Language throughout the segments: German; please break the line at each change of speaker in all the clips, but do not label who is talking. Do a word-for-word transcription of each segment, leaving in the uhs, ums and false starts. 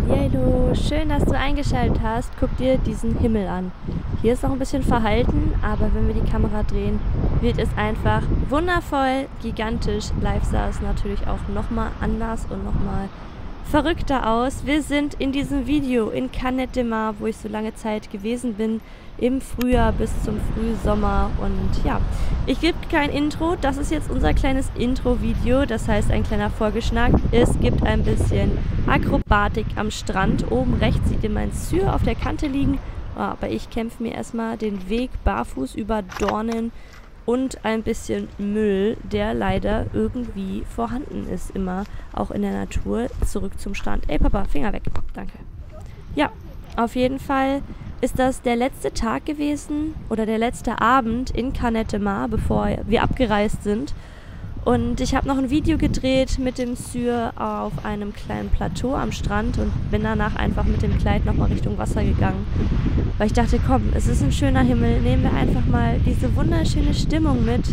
Hallihallo, schön, dass du eingeschaltet hast. Guck dir diesen Himmel an. Hier ist noch ein bisschen verhalten, aber wenn wir die Kamera drehen, wird es einfach wundervoll, gigantisch. Live sah es natürlich auch nochmal anders und nochmal verrückter aus. Wir sind in diesem Video in Canet de Mar, wo ich so lange Zeit gewesen bin, im Frühjahr bis zum Frühsommer. Und ja, ich gebe kein Intro, das ist jetzt unser kleines Intro-Video, das heißt ein kleiner Vorgeschmack. Es gibt ein bisschen Akrobatik am Strand. Oben rechts seht ihr mein Syr auf der Kante liegen, aber ich kämpfe mir erstmal den Weg barfuß über Dornen und ein bisschen Müll, der leider irgendwie vorhanden ist, immer auch in der Natur, zurück zum Strand. Ey Papa, Finger weg, danke. Ja, auf jeden Fall ist das der letzte Tag gewesen oder der letzte Abend in Canet de Mar, bevor wir abgereist sind. Und ich habe noch ein Video gedreht mit dem Syr auf einem kleinen Plateau am Strand und bin danach einfach mit dem Kleid nochmal Richtung Wasser gegangen. Weil ich dachte, komm, es ist ein schöner Himmel, nehmen wir einfach mal diese wunderschöne Stimmung mit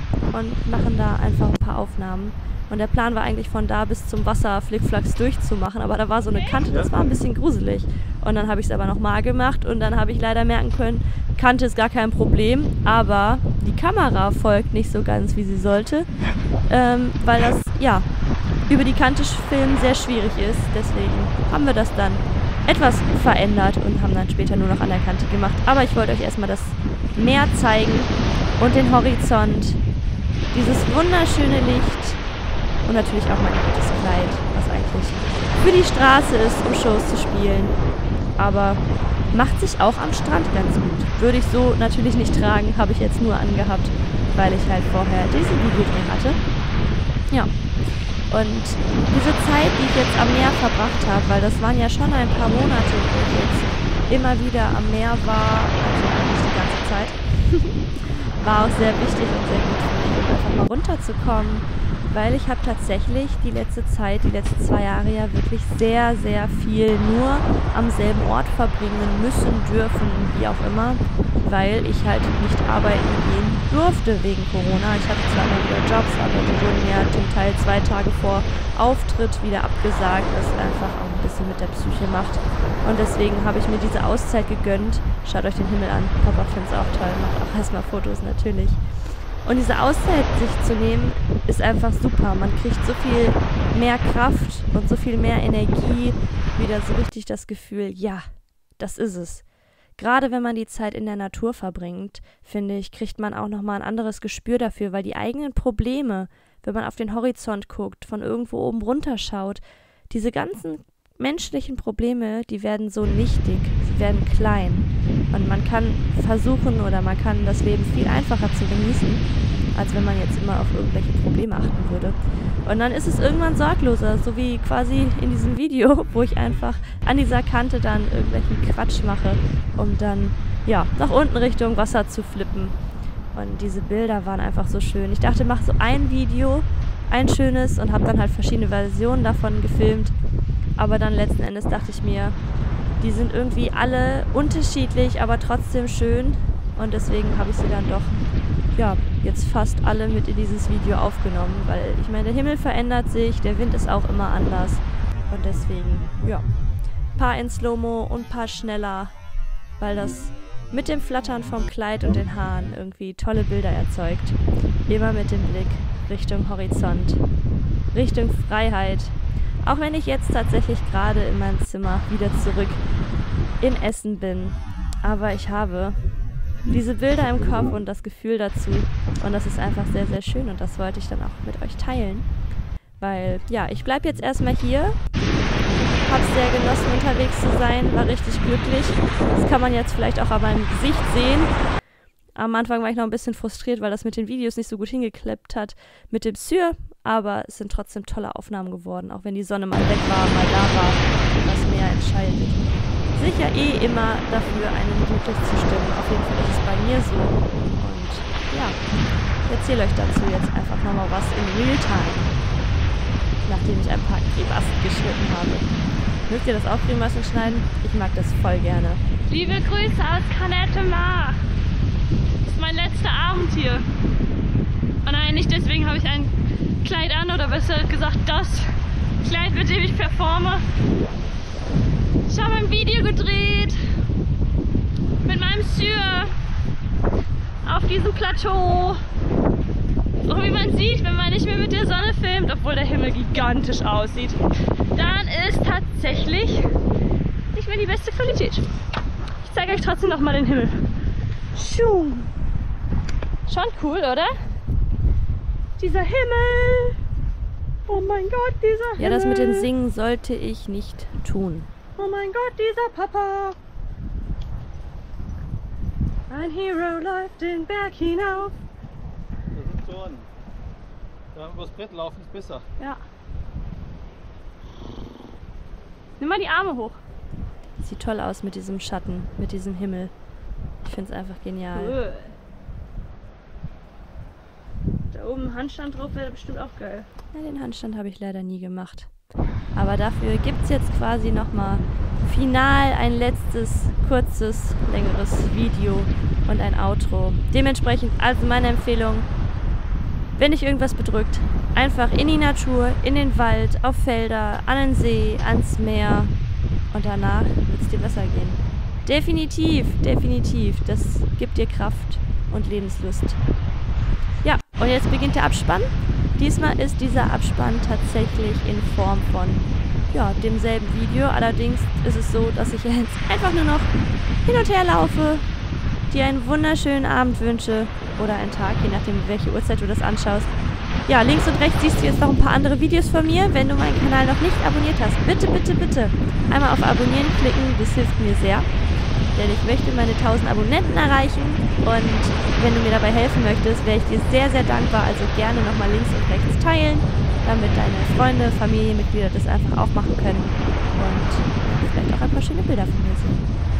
und machen da einfach ein paar Aufnahmen. Und der Plan war eigentlich von da bis zum Wasser Flickflacks durchzumachen, aber da war so eine Kante, das war ein bisschen gruselig. Und dann habe ich es aber nochmal gemacht und dann habe ich leider merken können, Kante ist gar kein Problem, aber die Kamera folgt nicht so ganz, wie sie sollte, ähm, weil das, ja, über die Kante filmen sehr schwierig ist. Deswegen haben wir das dann etwas verändert und haben dann später nur noch an der Kante gemacht. Aber ich wollte euch erstmal das Meer zeigen und den Horizont, dieses wunderschöne Licht und natürlich auch mein gutes Kleid, was eigentlich für die Straße ist, um Shows zu spielen. Aber macht sich auch am Strand ganz gut. Würde ich so natürlich nicht tragen, habe ich jetzt nur angehabt, weil ich halt vorher diesen Videodreh hatte. Ja, und diese Zeit, die ich jetzt am Meer verbracht habe, weil das waren ja schon ein paar Monate, wo ich jetzt immer wieder am Meer war, also eigentlich die ganze Zeit, war auch sehr wichtig und sehr gut für mich, um einfach mal runterzukommen. Weil ich habe tatsächlich die letzte Zeit, die letzten zwei Jahre ja wirklich sehr, sehr viel nur am selben Ort verbringen müssen, dürfen, wie auch immer, weil ich halt nicht arbeiten gehen durfte wegen Corona. Ich hatte zwar immer wieder Jobs, aber die wurden ja zum Teil zwei Tage vor Auftritt wieder abgesagt, was einfach auch ein bisschen mit der Psyche macht. Und deswegen habe ich mir diese Auszeit gegönnt. Schaut euch den Himmel an, Papa findet es auch toll, macht auch erstmal Fotos natürlich. Und diese Auszeit sich zu nehmen, ist einfach super. Man kriegt so viel mehr Kraft und so viel mehr Energie, wieder so richtig das Gefühl, ja, das ist es. Gerade wenn man die Zeit in der Natur verbringt, finde ich, kriegt man auch nochmal ein anderes Gespür dafür, weil die eigenen Probleme, wenn man auf den Horizont guckt, von irgendwo oben runter schaut, diese ganzen menschlichen Probleme, die werden so nichtig, sie werden klein. Und man kann versuchen oder man kann das Leben viel einfacher zu genießen, als wenn man jetzt immer auf irgendwelche Probleme achten würde. Und dann ist es irgendwann sorgloser, so wie quasi in diesem Video, wo ich einfach an dieser Kante dann irgendwelchen Quatsch mache, um dann, ja, nach unten Richtung Wasser zu flippen. Und diese Bilder waren einfach so schön. Ich dachte, mach so ein Video, ein schönes, und habe dann halt verschiedene Versionen davon gefilmt. Aber dann letzten Endes dachte ich mir, die sind irgendwie alle unterschiedlich, aber trotzdem schön. Und deswegen habe ich sie dann doch, ja, jetzt fast alle mit in dieses Video aufgenommen. Weil ich meine, der Himmel verändert sich, der Wind ist auch immer anders. Und deswegen, ja, ein paar in Slow-Mo und ein paar schneller, weil das mit dem Flattern vom Kleid und den Haaren irgendwie tolle Bilder erzeugt. Immer mit dem Blick Richtung Horizont, Richtung Freiheit. Auch wenn ich jetzt tatsächlich gerade in meinem Zimmer wieder zurück in Essen bin. Aber ich habe diese Bilder im Kopf und das Gefühl dazu. Und das ist einfach sehr, sehr schön. Und das wollte ich dann auch mit euch teilen. Weil, ja, ich bleibe jetzt erstmal hier. Hab's sehr genossen, unterwegs zu sein. War richtig glücklich. Das kann man jetzt vielleicht auch an meinem Gesicht sehen. Am Anfang war ich noch ein bisschen frustriert, weil das mit den Videos nicht so gut hingeklappt hat mit dem Syr. Aber es sind trotzdem tolle Aufnahmen geworden, auch wenn die Sonne mal weg war, mal da war. Das Meer entscheidet sich ja eh immer dafür, einen glücklich zu stimmen. Auf jeden Fall ist es bei mir so. Und ja, ich erzähle euch dazu jetzt einfach nochmal was in Realtime, nachdem ich ein paar Grimassen geschnitten habe. Mögt ihr das auch Grimassen schneiden? Ich mag das voll gerne.
Liebe Grüße aus Canet de Mar. Das ist mein letzter Abend hier. Oh nein, nicht deswegen habe ich ein Kleid an, oder besser gesagt das Kleid, mit dem ich performe. diesem Plateau. So wie man sieht, wenn man nicht mehr mit der Sonne filmt, obwohl der Himmel gigantisch aussieht, dann ist tatsächlich nicht mehr die beste Qualität. Ich zeige euch trotzdem noch mal den Himmel. Schuh. Schon cool, oder? Dieser Himmel. Oh mein Gott, dieser Himmel.
Ja, das mit dem Singen sollte ich nicht tun.
Oh mein Gott, dieser Papa. Ein Hero läuft den Berg hinauf.
Das ist schon. Da übers Brett laufen ist besser.
Ja. Nimm mal die Arme hoch.
Sieht toll aus mit diesem Schatten, mit diesem Himmel. Ich finde es einfach genial.
Cool. Da oben ein Handstand drauf wäre bestimmt auch geil.
Ja, den Handstand habe ich leider nie gemacht. Aber dafür gibt es jetzt quasi nochmal final ein letztes, kurzes, längeres Video und ein Outro. Dementsprechend also meine Empfehlung, wenn dich irgendwas bedrückt, einfach in die Natur, in den Wald, auf Felder, an den See, ans Meer und danach wird es dir besser gehen. Definitiv, definitiv. Das gibt dir Kraft und Lebenslust. Ja, und jetzt beginnt der Abspann. Diesmal ist dieser Abspann tatsächlich in Form von ja, demselben Video. Allerdings ist es so, dass ich jetzt einfach nur noch hin und her laufe, dir einen wunderschönen Abend wünsche oder einen Tag, je nachdem, welche Uhrzeit du das anschaust. Ja, links und rechts siehst du jetzt noch ein paar andere Videos von mir. Wenn du meinen Kanal noch nicht abonniert hast, bitte, bitte, bitte einmal auf Abonnieren klicken, das hilft mir sehr. Denn ich möchte meine tausend Abonnenten erreichen und wenn du mir dabei helfen möchtest, wäre ich dir sehr, sehr dankbar. Also gerne nochmal links und rechts teilen, damit deine Freunde, Familienmitglieder das einfach auch machen können und vielleicht auch ein paar schöne Bilder von mir sehen.